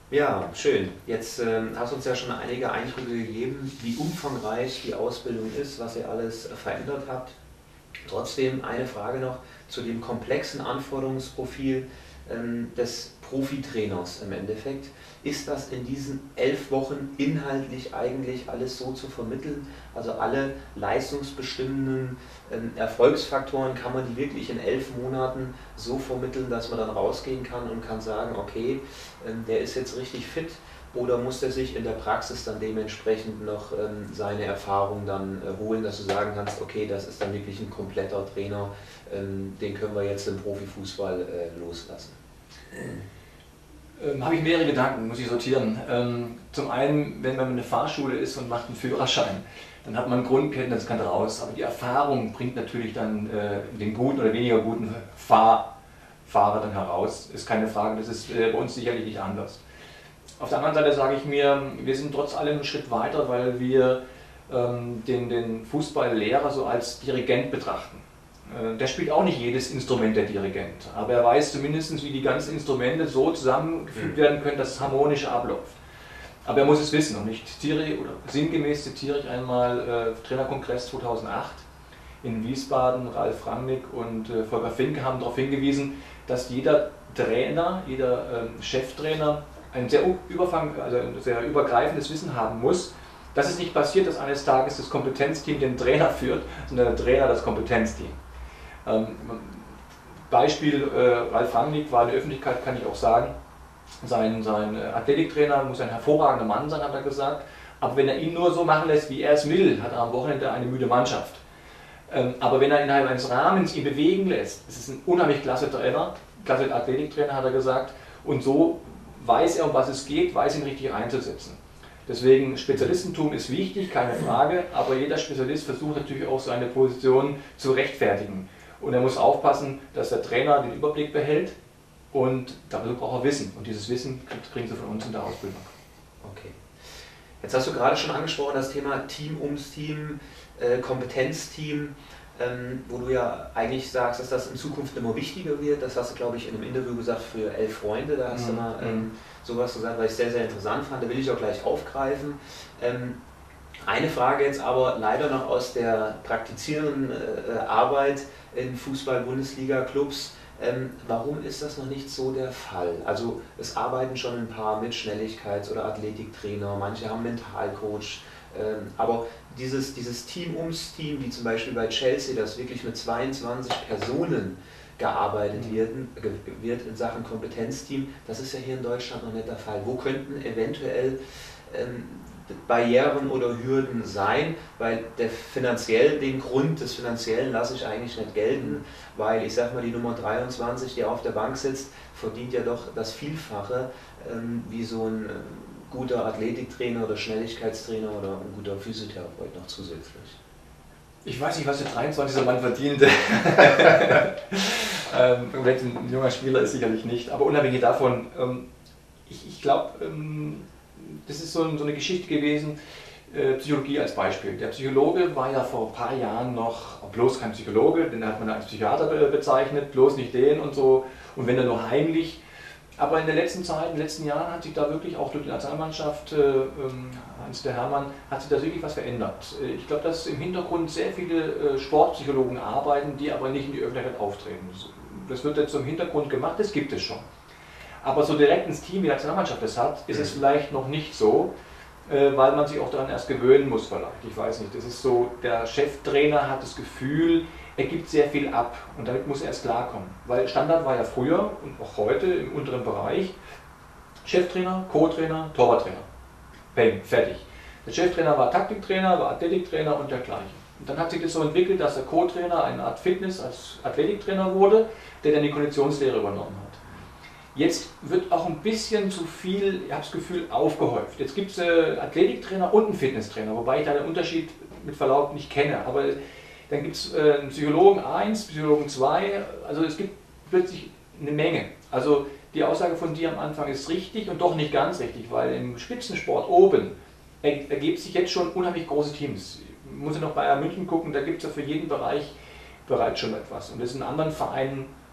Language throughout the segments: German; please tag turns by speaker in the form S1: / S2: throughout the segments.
S1: Ja, schön. Jetzt hast du uns ja schon einige Eindrücke gegeben, wie umfangreich die Ausbildung ist, was ihr alles verändert habt. Trotzdem eine Frage noch zu dem komplexen Anforderungsprofil des Profitrainers im Endeffekt. Ist das in diesen 11 Wochen inhaltlich eigentlich alles so zu vermitteln? Also alle leistungsbestimmenden Erfolgsfaktoren, kann man die wirklich in 11 Monaten so vermitteln, dass man dann rausgehen kann und kann sagen, okay, der ist jetzt richtig fit? Oder muss der sich in der Praxis dann dementsprechend noch seine Erfahrung dann holen, dass du sagen kannst, okay, das ist dann wirklich ein kompletter Trainer, den können wir jetzt im Profifußball loslassen?
S2: Habe ich mehrere Gedanken, muss ich sortieren. Zum einen, wenn man in der Fahrschule ist und macht einen Führerschein, dann hat man Grundkenntnis, kann raus, aber die Erfahrung bringt natürlich dann den guten oder weniger guten Fahrer dann heraus. Ist keine Frage, das ist bei uns sicherlich nicht anders. Auf der anderen Seite sage ich mir, wir sind trotz allem einen Schritt weiter, weil wir den Fußballlehrer so als Dirigent betrachten. Der spielt auch nicht jedes Instrument, der Dirigent, aber er weiß zumindest, wie die ganzen Instrumente so zusammengefügt werden können, dass es harmonisch abläuft. Aber er muss es wissen und ich zitiere, oder sinngemäß zitiere ich einmal Trainerkongress 2008 in Wiesbaden. Ralf Rangnick und Volker Finke haben darauf hingewiesen, dass jeder Trainer, jeder Cheftrainer ein sehr übergreifendes Wissen haben muss, dass es nicht passiert, dass eines Tages das Kompetenzteam den Trainer führt, sondern der Trainer das Kompetenzteam. Beispiel, Ralf Rangnick war in der Öffentlichkeit, kann ich auch sagen, sein Athletiktrainer muss ein hervorragender Mann sein, hat er gesagt, aber wenn er ihn nur so machen lässt, wie er es will, hat er am Wochenende eine müde Mannschaft. Aber wenn er innerhalb eines Rahmens ihn bewegen lässt, es ist ein unheimlich klasse Trainer, klasse Athletiktrainer, hat er gesagt, und so weiß er, um was es geht, weiß ihn richtig einzusetzen. Deswegen, Spezialistentum ist wichtig, keine Frage, aber jeder Spezialist versucht natürlich auch seine Position zu rechtfertigen. Und er muss aufpassen, dass der Trainer den Überblick behält und dafür braucht er Wissen. Und dieses Wissen kriegen sie von uns in der Ausbildung.
S1: Okay. Jetzt hast du gerade schon angesprochen, das Thema Team ums Team, Kompetenzteam, wo du ja eigentlich sagst, dass das in Zukunft immer wichtiger wird. Das hast du, glaube ich, in einem Interview gesagt für 11 Freunde. Da hast du mal sowas gesagt, was ich sehr, sehr interessant fand. Da will ich auch gleich aufgreifen. Eine Frage jetzt aber leider noch aus der praktizierenden Arbeit in Fußball-Bundesliga-Clubs. Warum ist das noch nicht so der Fall? Also es arbeiten schon ein paar mit Schnelligkeits- oder Athletiktrainer, manche haben Mentalcoach, aber dieses Team ums Team, wie zum Beispiel bei Chelsea, das wirklich mit 22 Personen gearbeitet wird in Sachen Kompetenzteam, das ist ja hier in Deutschland noch nicht der Fall. Wo könnten eventuell Barrieren oder Hürden sein, weil den Grund des Finanziellen lasse ich eigentlich nicht gelten, weil ich sag mal, die Nummer 23, die auf der Bank sitzt, verdient ja doch das Vielfache wie so ein guter Athletiktrainer oder Schnelligkeitstrainer oder ein guter Physiotherapeut noch zusätzlich.
S2: Ich weiß nicht, was der 23er Mann verdient. Vielleicht ein junger Spieler ist sicherlich nicht, aber unabhängig davon, ich glaube, das ist so eine Geschichte gewesen, Psychologie als Beispiel. Der Psychologe war ja vor ein paar Jahren noch bloß kein Psychologe, den hat man als Psychiater bezeichnet, bloß nicht den und so, und wenn er nur heimlich. Aber in der letzten Zeit, in den letzten Jahren hat sich da wirklich auch durch die Nationalmannschaft, Hans-Dieter Hermann, hat sich da wirklich was verändert. Ich glaube, dass im Hintergrund sehr viele Sportpsychologen arbeiten, die aber nicht in die Öffentlichkeit auftreten. Das wird jetzt so im Hintergrund gemacht, das gibt es schon. Aber so direkt ins Team, wie die Nationalmannschaft das hat, ist es vielleicht noch nicht so, weil man sich auch daran erst gewöhnen muss vielleicht. Ich weiß nicht, das ist so, der Cheftrainer hat das Gefühl, er gibt sehr viel ab und damit muss er erst klarkommen. Weil Standard war ja früher und auch heute im unteren Bereich Cheftrainer, Co-Trainer, Torwarttrainer. Bang, fertig. Der Cheftrainer war Taktiktrainer, war Athletiktrainer und dergleichen. Und dann hat sich das so entwickelt, dass der Co-Trainer eine Art Fitness- als Athletiktrainer wurde, der dann die Konditionslehre übernommen hat. Jetzt wird auch ein bisschen zu viel, ich habe das Gefühl, aufgehäuft. Jetzt gibt es Athletiktrainer und einen Fitnesstrainer, wobei ich da den Unterschied mit Verlaub nicht kenne. Aber dann gibt es einen Psychologen 1, Psychologen 2, also es gibt plötzlich eine Menge. Also die Aussage von dir am Anfang ist richtig und doch nicht ganz richtig, weil im Spitzensport oben ergibt sich jetzt schon unheimlich große Teams. Man muss ja noch bei Bayern München gucken, da gibt es ja für jeden Bereich bereits schon etwas. Und das ist in anderen Vereinen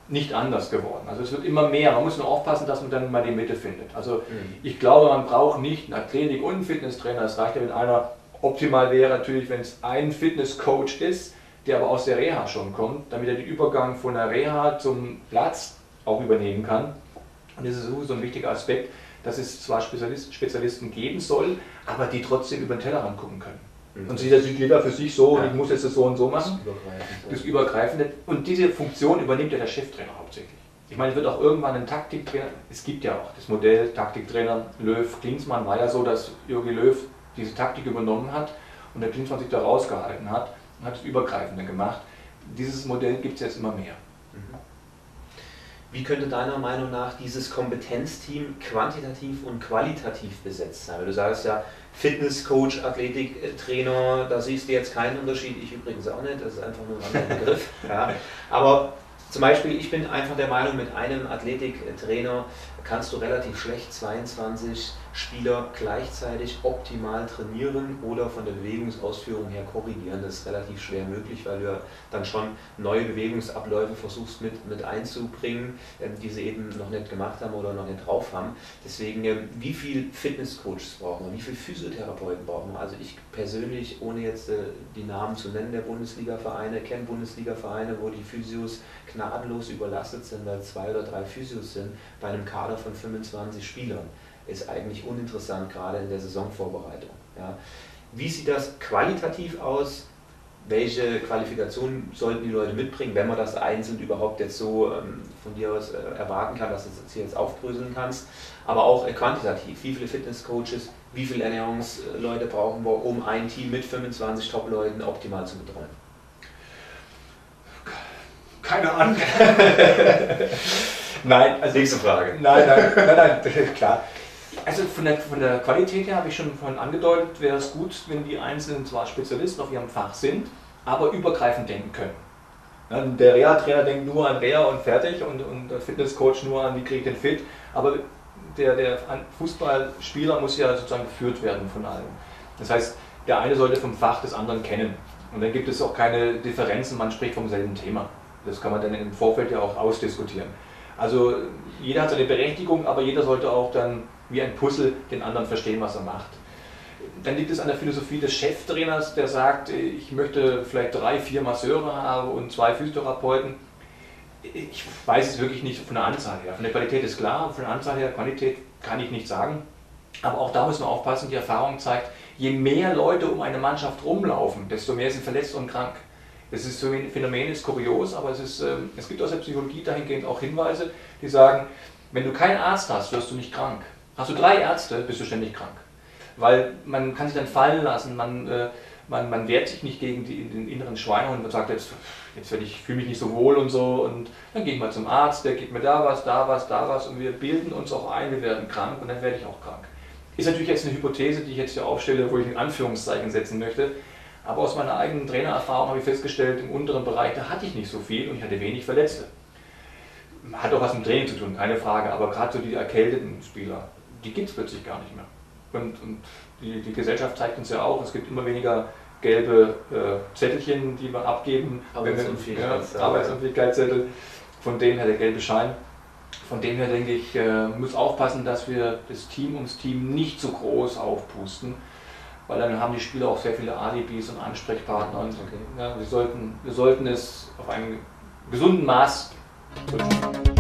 S2: nicht anders geworden. Also es wird immer mehr. Man muss nur aufpassen, dass man dann mal die Mitte findet. Also ich glaube, man braucht nicht einen Athletik- und einen Fitnesstrainer. Es reicht ja, wenn einer, optimal wäre natürlich, wenn es ein Fitnesscoach ist, der aber aus der Reha schon kommt, damit er den Übergang von der Reha zum Platz auch übernehmen kann. Und das ist so ein wichtiger Aspekt, dass es zwar Spezialisten geben soll, aber die trotzdem über den Tellerrand gucken können. Und sieht natürlich jeder für sich so, ich muss jetzt das so und so machen. Das Übergreifende. Und diese Funktion übernimmt ja der Cheftrainer hauptsächlich. Ich meine, es wird auch irgendwann ein Taktiktrainer, es gibt ja auch das Modell Taktiktrainer, Löw, Klinsmann war ja so, dass Jogi Löw diese Taktik übernommen hat und der Klinsmann sich da rausgehalten hat und hat das Übergreifende gemacht. Dieses Modell gibt es jetzt immer mehr.
S1: Wie könnte deiner Meinung nach dieses Kompetenzteam quantitativ und qualitativ besetzt sein? Weil du sagst ja, Fitnesscoach, Athletiktrainer, da siehst du jetzt keinen Unterschied, ich übrigens auch nicht, das ist einfach nur ein anderer Begriff. Ja. Aber zum Beispiel, ich bin einfach der Meinung, mit einem Athletiktrainer kannst du relativ schlecht 22 Spieler gleichzeitig optimal trainieren oder von der Bewegungsausführung her korrigieren. Das ist relativ schwer möglich, weil du ja dann schon neue Bewegungsabläufe versuchst mit einzubringen, die sie eben noch nicht gemacht haben oder noch nicht drauf haben. Deswegen, wie viel Fitnesscoaches brauchen wir, wie viel Physiotherapeuten brauchen wir? Also ich persönlich, ohne jetzt die Namen zu nennen der Bundesliga-Vereine, kenne Bundesliga-Vereine, wo die Physios gnadenlos überlastet sind, weil 2 oder 3 Physios sind bei einem Kader von 25 Spielern. Ist eigentlich uninteressant, gerade in der Saisonvorbereitung. Ja. Wie sieht das qualitativ aus? Welche Qualifikationen sollten die Leute mitbringen, wenn man das einzeln überhaupt jetzt so von dir aus erwarten kann, dass du das hier jetzt aufdröseln kannst? Aber auch quantitativ. Wie viele Fitnesscoaches, wie viele Ernährungsleute brauchen wir, um ein Team mit 25 Top-Leuten optimal zu betreuen?
S2: Keine Ahnung. Nein, also
S1: nächste Frage.
S2: Nein, klar. Also von der Qualität her habe ich schon vorhin angedeutet, wäre es gut, wenn die Einzelnen zwar Spezialisten auf ihrem Fach sind, aber übergreifend denken können. Der Reha-Trainer denkt nur an Reha und fertig und der Fitnesscoach nur an, wie kriege ich den fit, aber der Fußballspieler muss ja sozusagen geführt werden von allen. Das heißt, der eine sollte vom Fach des anderen kennen und dann gibt es auch keine Differenzen, man spricht vom selben Thema. Das kann man dann im Vorfeld ja auch ausdiskutieren. Also jeder hat seine Berechtigung, aber jeder sollte auch dann wie ein Puzzle den anderen verstehen, was er macht. Dann liegt es an der Philosophie des Cheftrainers, der sagt, ich möchte vielleicht 3, 4 Masseure haben und 2 Physiotherapeuten. Ich weiß es wirklich nicht von der Anzahl her. Von der Qualität ist klar, von der Anzahl her, Quantität kann ich nicht sagen. Aber auch da muss man aufpassen, die Erfahrung zeigt, je mehr Leute um eine Mannschaft rumlaufen, desto mehr sind verletzt und krank. Das ist so ein Phänomen, ist kurios, aber es gibt aus der Psychologie dahingehend auch Hinweise, die sagen, wenn du keinen Arzt hast, wirst du nicht krank. Hast du 3 Ärzte, bist du ständig krank. Weil man kann sich dann fallen lassen, man wehrt sich nicht gegen den inneren Schweinehund und sagt, jetzt fühle mich nicht so wohl und so und dann gehe ich mal zum Arzt, der gibt mir da was und wir bilden uns auch ein, wir werden krank und dann werde ich auch krank. Ist natürlich jetzt eine Hypothese, die ich jetzt hier aufstelle, wo ich in Anführungszeichen setzen möchte, aber aus meiner eigenen Trainererfahrung habe ich festgestellt, im unteren Bereich, da hatte ich nicht so viel und ich hatte wenig Verletzte. Hat auch was mit Training zu tun, keine Frage, aber gerade so die erkälteten Spieler, die gibt es plötzlich gar nicht mehr. Und die Gesellschaft zeigt uns ja auch, es gibt immer weniger gelbe Zettelchen, die wir abgeben. Arbeitsunfähigkeitszettel, von dem her der gelbe Schein. Von dem her denke ich, man muss aufpassen, dass wir das Team ums Team nicht so groß aufpusten, weil dann haben die Spieler auch sehr viele Alibis und Ansprechpartner. Und, wir sollten es auf einem gesunden Maß wünschen.